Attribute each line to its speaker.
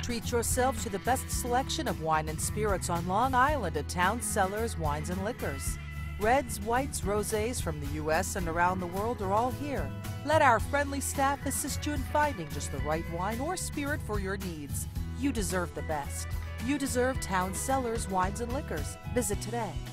Speaker 1: Treat yourself to the best selection of wine and spirits on Long Island at Towne Cellars Wines and Liquors. Reds, whites, rosés from the U.S. and around the world are all here. Let our friendly staff assist you in finding just the right wine or spirit for your needs. You deserve the best. You deserve Towne Cellars Wines and Liquors. Visit today.